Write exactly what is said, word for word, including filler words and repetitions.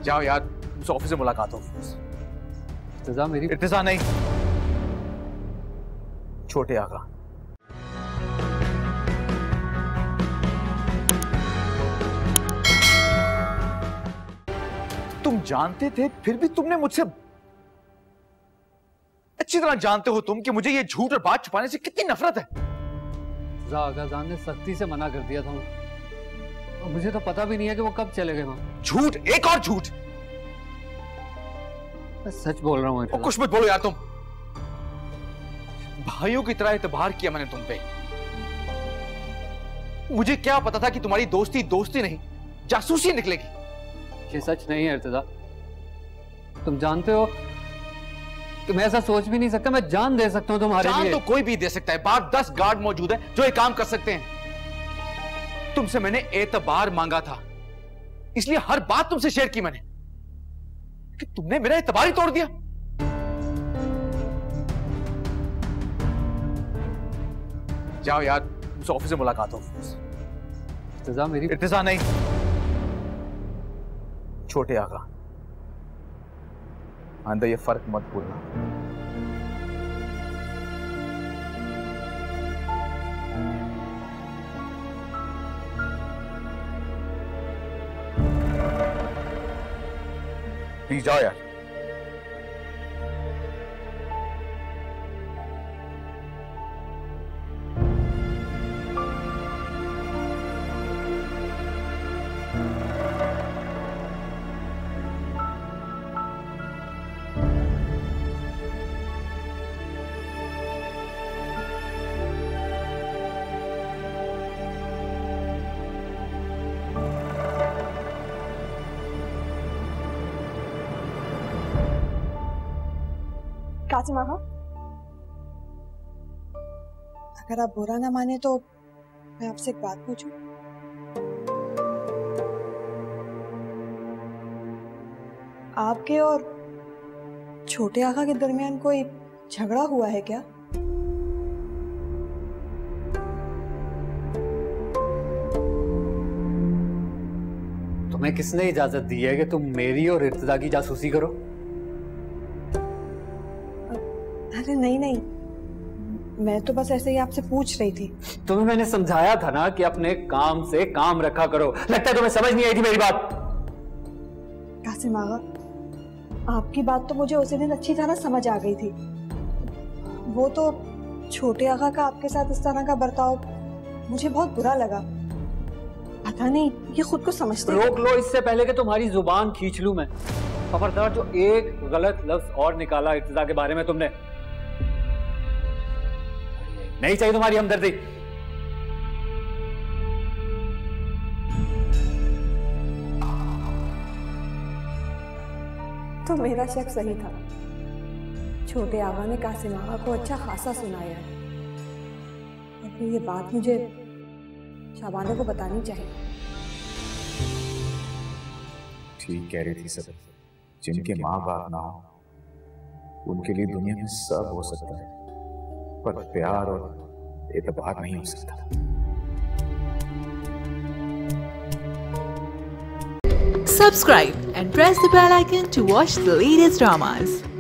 जाओ यार, मुझसे ऑफिस में मुलाकात होगी। इर्तिजा मेरी इर्तिजा नहीं, छोटे आका। तुम जानते थे फिर भी तुमने मुझसे, अच्छी तरह जानते हो तुम कि मुझे ये झूठ और बात छुपाने से कितनी नफरत है। आगाजान ने सख्ती से मना कर दिया था और मुझे तो पता भी नहीं है कि वो कब चले गए वहां। झूठ, एक और झूठ। मैं सच बोल रहा हूँ। कुछ मत बोलो यार तुम। भाइयों की तरह एतबार किया मैंने तुम पे। मुझे क्या पता था कि तुम्हारी दोस्ती दोस्ती नहीं जासूसी निकलेगी। ये सच नहीं है इर्तिजा, तुम जानते हो कि मैं ऐसा सोच भी नहीं सकता। मैं जान दे सकता हूं तुम्हारे लिए। जान तो कोई भी दे सकता है, बाहर दस गार्ड मौजूद है जो ये काम कर सकते हैं। तुमसे मैंने एतबार मांगा था, इसलिए हर बात तुमसे शेयर की मैंने, कि तुमने मेरा एतबार ही तोड़ दिया। जाओ यार, मुझसे ऑफिस में मुलाकात होगी। इर्तिजा मेरी इर्तिजा नहीं, छोटे आका। आंदा ये फर्क मत भूलना। प्लीज जाओ यार। कासिम आका, अगर आप बुरा ना माने तो मैं आपसे एक बात पूछूं? आपके और छोटे आका के दरमियान कोई झगड़ा हुआ है क्या? तुम्हें किसने इजाजत दी है कि तुम मेरी और इर्तिजा की जासूसी करो? अरे नहीं नहीं, मैं तो बस ऐसे ही आपसे पूछ रही थी। तुम्हें मैंने समझाया था ना कि अपने काम से काम रखा करो। लगता है तुम्हें समझ नहीं आई थी मेरी बात। कासिम आगा, आपकी बात तो मुझे उसी दिन अच्छी तरह समझ आ गई थी। वो तो छोटे आगा का आपके साथ इस तरह का बर्ताव मुझे बहुत बुरा लगा। पता नहीं ये खुद को समझते। रोक लो इससे पहले कि तुम्हारी जुबान खींच लूं मैं। खबरदार, जो एक गलत लफ्ज और निकाला इर्तिजा के बारे में तुमने। नहीं चाहिए तुम्हारी हमदर्दी। तो मेरा शक सही था। छोटे आगा ने कासिम आगा को अच्छा खासा सुनाया है। और ये बात मुझे शाबाना को बतानी चाहिए। ठीक कह रही थी सब। जिनके माँ बाप ना हो उनके लिए दुनिया में सब हो सकता है, पर प्यार और एतबार नहीं हो सकता। Subscribe and press the bell icon to watch the latest dramas.